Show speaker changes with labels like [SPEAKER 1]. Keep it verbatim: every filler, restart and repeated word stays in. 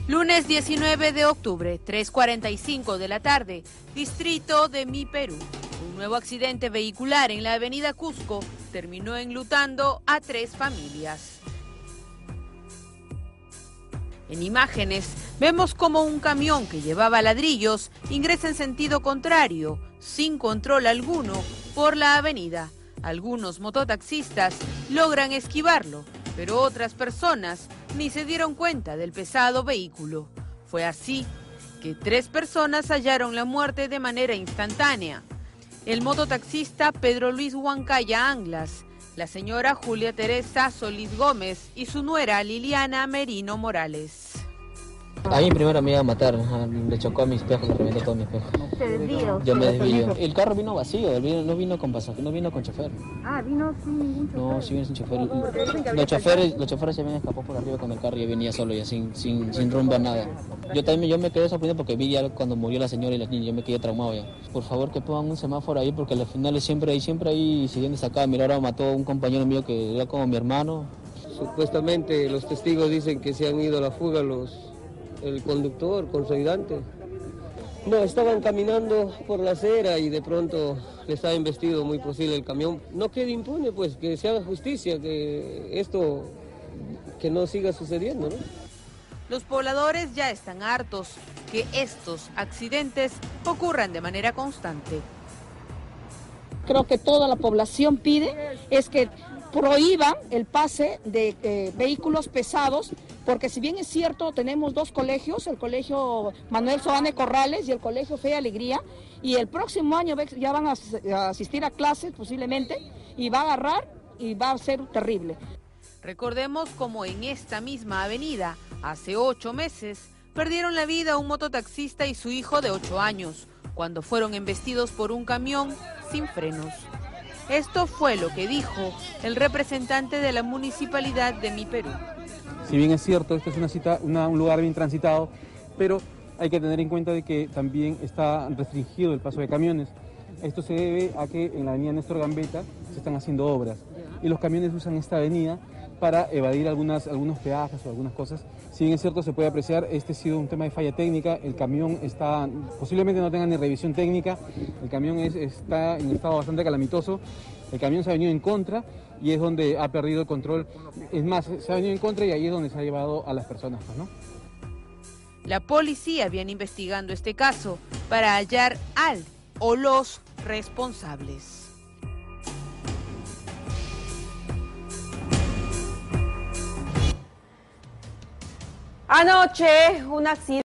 [SPEAKER 1] Lunes diecinueve de octubre, tres cuarenta y cinco de la tarde, distrito de Mi Perú. Un nuevo accidente vehicular en la avenida Cusco terminó enlutando a tres familias. En imágenes vemos como un camión que llevaba ladrillos ingresa en sentido contrario, sin control alguno, por la avenida. Algunos mototaxistas logran esquivarlo, pero otras personas ni se dieron cuenta del pesado vehículo. Fue así que tres personas hallaron la muerte de manera instantánea. El mototaxista Pedro Luis Huancaya Anglas, la señora Julia Teresa Solís Gómez y su nuera Liliana Merino Morales.
[SPEAKER 2] A mí primero me iba a matar, le chocó a mi espejo, le reventó todo mi espejo.
[SPEAKER 3] ¿Se desvió?
[SPEAKER 2] Yo me desvío. El carro vino vacío, no vino con pasajeros, no vino con chofer.
[SPEAKER 3] Ah, vino sin ningún chofer.
[SPEAKER 2] No, sí vino sin chofer. Los choferes, los choferes se habían escapado por arriba con el carro y yo venía solo ya sin, sin, sin rumbo a nada. Yo también yo me quedé sorprendido porque vi ya cuando murió la señora y los niños, yo me quedé traumado ya. Por favor que pongan un semáforo ahí porque al final siempre hay, siempre hay siguiendo acá. Mira, ahora mató a un compañero mío que era como mi hermano.
[SPEAKER 4] Supuestamente los testigos dicen que se han ido a la fuga los... el conductor con su ayudante. No, estaban caminando por la acera y de pronto les ha embestido muy posible el camión. No quede impune, pues, que se haga justicia, que esto, que no siga sucediendo, ¿no?
[SPEAKER 1] Los pobladores ya están hartos que estos accidentes ocurran de manera constante.
[SPEAKER 5] Creo que toda la población pide es que prohíban el pase de eh, vehículos pesados, porque si bien es cierto, tenemos dos colegios, el colegio Manuel Soane Corrales y el colegio Fe y Alegría, y el próximo año ya van a, a asistir a clases posiblemente, y va a agarrar y va a ser terrible.
[SPEAKER 1] Recordemos como en esta misma avenida, hace ocho meses, perdieron la vida un mototaxista y su hijo de ocho años, cuando fueron embestidos por un camión sin frenos. Esto fue lo que dijo el representante de la municipalidad de Mi Perú.
[SPEAKER 6] Si bien es cierto, esto es una cita, una, un lugar bien transitado, pero hay que tener en cuenta de que también está restringido el paso de camiones. Esto se debe a que en la avenida Néstor Gambetta se están haciendo obras y los camiones usan esta avenida para evadir algunas, algunos peajes o algunas cosas. Si bien es cierto, se puede apreciar, este ha sido un tema de falla técnica, el camión está, posiblemente no tenga ni revisión técnica, el camión es, está en estado bastante calamitoso, el camión se ha venido en contra y es donde ha perdido el control, es más, se ha venido en contra y ahí es donde se ha llevado a las personas, ¿no?
[SPEAKER 1] La policía viene investigando este caso para hallar al o los responsables.
[SPEAKER 7] Anoche, un accidente